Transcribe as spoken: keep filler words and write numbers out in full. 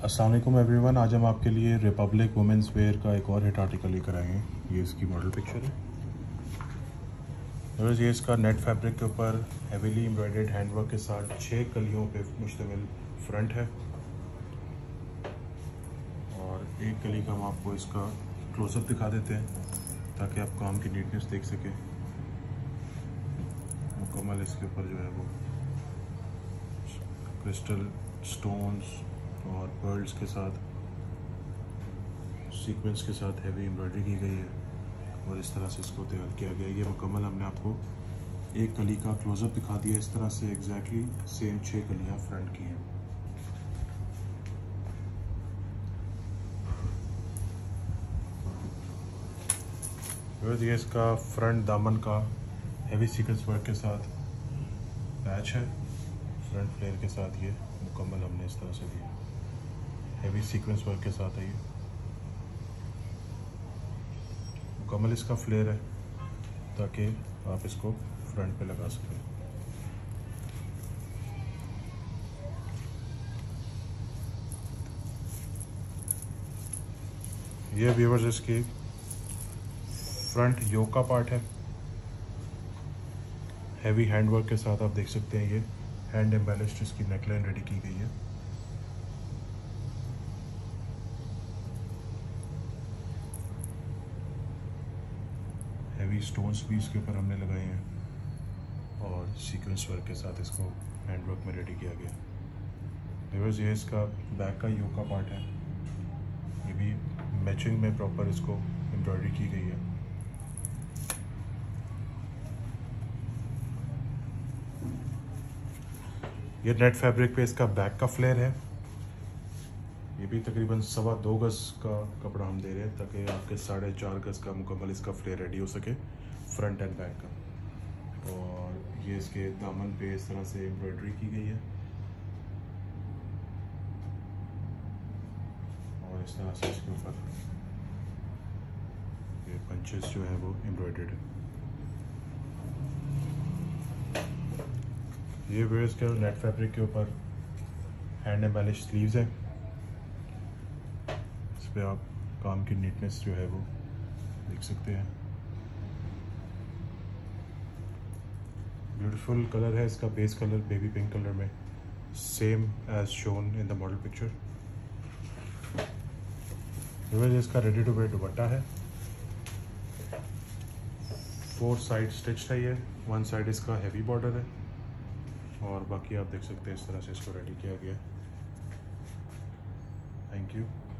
अस्सलाम वालेकुम एवरीवन। आज हम आपके लिए रिपब्लिक वुमेंस वेयर का एक और हिट आर्टिकल लेकर आए हैं। ये इसकी मॉडल पिक्चर है। ये इसका नेट फैब्रिक के ऊपर हेवीली एम्ब्रॉयडर्ड हैंडवर्क के साथ छः कलियों पे मुश्तमिल फ्रंट है और एक कली का हम आपको इसका क्लोजअप दिखा देते हैं ताकि आप काम की नीटनेस देख सकें। मुकम्मल इसके ऊपर जो है वो क्रिस्टल स्टोन्स और पर्ल्स के साथ सीक्वेंस के साथ हैवी एम्ब्रॉयडरी की गई है और इस तरह से इसको तैयार किया गया है। ये मुकम्मल हमने आपको एक कली का क्लोजअप दिखा दिया। इस तरह से एग्जैक्टली सेम छः कलियाँ फ्रंट की हैं। ये इसका फ्रंट दामन का हैवी सीक्वेंस वर्क के साथ पैच है। फ्रंट फ्लेयर के साथ ये मुकम्मल हमने इस तरह से दिया। हैवी सीक्वेंस वर्क के साथ है ये मुकम्मल इसका फ्लेयर है ताकि आप इसको फ्रंट पे लगा सकें। ये व्यूअर्स इसकी फ्रंट योक का पार्ट है। हैवी हैंडवर्क के साथ आप देख सकते हैं ये हैंड एम्बेलिश्ड इसकी नेकलाइन रेडी की गई है। हैवी स्टोन्स भी इसके ऊपर हमने लगाए हैं और सीक्वेंस वर्क के साथ इसको हैंडवर्क में रेडी किया गया। व्यूअर्स ये इसका बैक का योक का पार्ट है। ये भी मैचिंग में प्रॉपर इसको एम्ब्रॉयडरी की गई है। ये नेट फैब्रिक पे इसका बैक का फ्लेयर है। ये भी तकरीबन सवा दो गज का कपड़ा हम दे रहे हैं ताकि आपके साढ़े चार गज का मुकम्मल इसका फ्लेयर रेडी हो सके फ्रंट एंड बैक का। और ये इसके दामन पे इस तरह से एम्ब्रॉयडरी की गई है और इस तरह से इसके ऊपर ये पंचेस जो है वो एम्ब्रॉयडर्ड है। ये वेयर्स के नेट फैब्रिक के ऊपर हैंड एम्बेलिश स्लीव्स हैं। इस पे आप काम की नीटनेस जो है वो देख सकते हैं। ब्यूटीफुल कलर है इसका। Base colour baby pink colour में same as shown in the model picture. ये इसका रेडी टू वेयर दुपट्टा है। फोर साइड स्टिच है ये। वन साइड इसका हैवी बॉर्डर है और बाकी आप देख सकते हैं इस तरह से इसको रेडी किया गया। Thank you.